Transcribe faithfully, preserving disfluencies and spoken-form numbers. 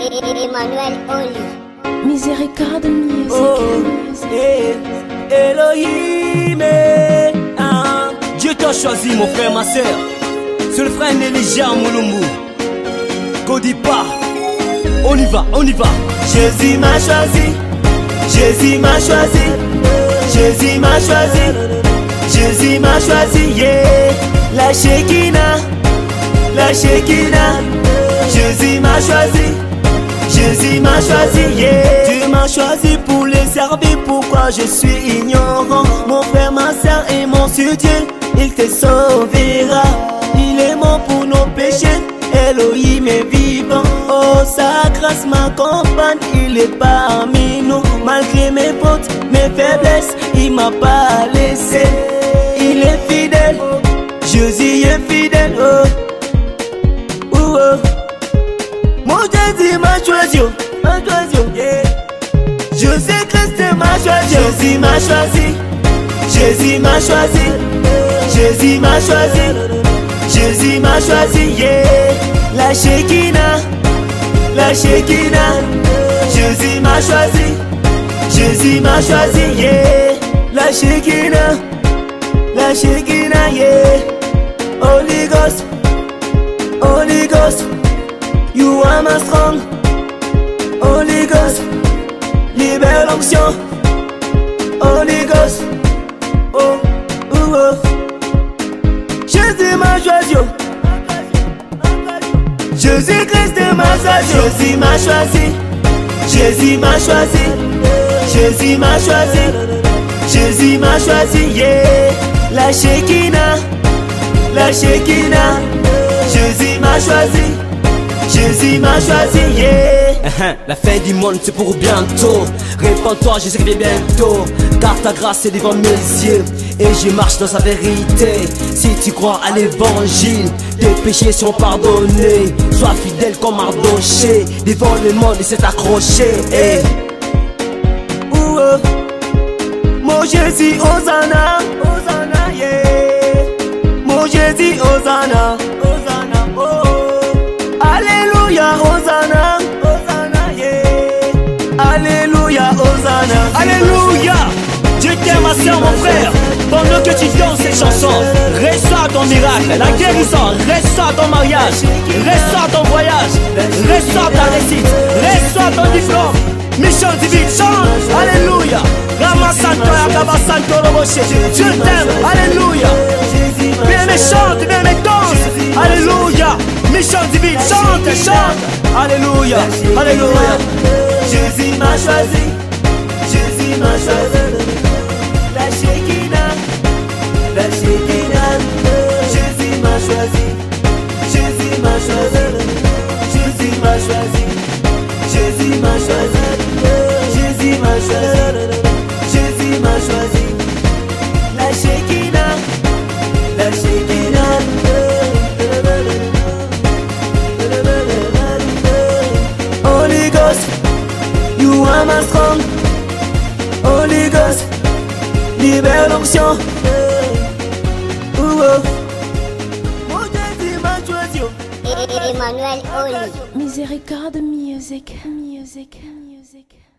Emmanuel Oli. Miséricorde music. Oh, eh, Elohim, eh, ah. Dieu t'a choisi, mon frère, ma soeur. C'est le frère Néligia Moulumbu. Kodipa, on y va, on y va. Jésus m'a choisi, Jésus m'a choisi, Jésus m'a choisi, Jésus m'a choisi, yeah. La Shekinah, la Shekinah, Jésus m'a choisi, Jésus m'a choisi, yeah. Tu m'as choisi pour les servir, pourquoi je suis ignorant. Mon frère, ma soeur et mon soutien, il te sauvera. Il est mort pour nos péchés, Elohim est vivant. Oh, sa grâce m'accompagne, il est parmi nous. Malgré mes fautes, mes faiblesses, il m'a pas laissé. Il est fidèle, Jésus est fidèle, oh, oh, oh. Mon Jésus m'a choisi, m'a choisi, yeah. Jésus Christ m'a choisi, Jésus m'a choisi, Jésus m'a choisi, Jésus m'a choisi, Jésus m'a choisi, yeah. La Shekinah, la Shekinah, Jésus m'a choisi, Jésus m'a choisi, yeah. La Shekinah, la Shekinah, yeah. Holy Ghost, Holy Ghost, you are my strong. Holy Ghost, libère l'onction. Holy Ghost, oh, oh, oh. Jésus m'a choisi, Jésus Christ m'a choisi, Jésus m'a choisi, Jésus m'a choisi, Jésus m'a choisi, Jésus m'a choisi, yeah. La Shekinah, la Shekinah, Jésus m'a choisi, Jésus m'a choisi, yeah. La fin du monde c'est pour bientôt. Répands-toi, Jésus revient bientôt. Car ta grâce est devant mes yeux et je marche dans sa vérité. Si tu crois à l'évangile, tes péchés sont pardonnés. Sois fidèle comme Mardoché, devant le monde et s'est accroché, hey. Ouh, oh. Mon Jésus, Hosanna, Hosanna, yeah. Mon Jésus, Hosanna, Hosanna, oh. Alléluia, Hosanna, Hosanna, yeah. Alléluia, Hosanna, Alléluia. Dieu t'aime, ma soeur, mon frère. Pendant que tu danses cette chanson, reçois ton miracle, la guérison, reçois ton mariage, reçois ton voyage, reçois ta réussite, reçois ton diplôme. Mission divine, chante, alléluia. Rama Santo, Akaba Santo, Roboché. Dieu t'aime, alléluia. Bien mais chante, bien mais danse, alléluia. Mission divine, chante, chante, alléluia, alléluia. Jésus m'a choisi, Jésus m'a choisi. La Shekinah, la Shekinah, Jésus m'a choisi, Jésus m'a choisi, Jésus m'a choisi, Jésus m'a choisi, Jésus m'a choisi, Jésus m'a choisi. La Shekinah, la Shekinah, Holy Ghost, you are my strong. Holy Ghost, libère l'onction. Ouh, oh. Mon Jésus m'a choisi. Emmanuel Oli. Miséricorde music. Music. Music.